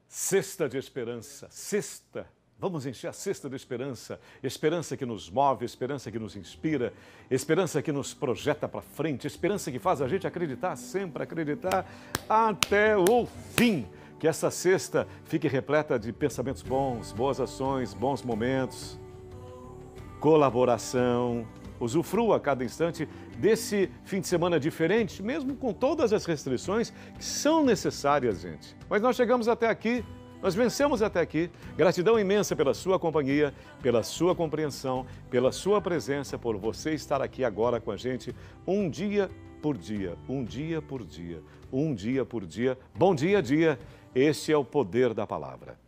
Cesta de esperança, cesta. Vamos encher a cesta de esperança. Esperança que nos move, esperança que nos inspira, esperança que nos projeta para frente, esperança que faz a gente acreditar sempre, acreditar até o fim. Que essa cesta fique repleta de pensamentos bons, boas ações, bons momentos, colaboração. Usufrua a cada instante desse fim de semana diferente, mesmo com todas as restrições que são necessárias, gente. Mas nós chegamos até aqui, nós vencemos até aqui. Gratidão imensa pela sua companhia, pela sua compreensão, pela sua presença, por você estar aqui agora com a gente, um dia por dia, um dia por dia, um dia por dia. Bom dia a dia, este é o poder da palavra.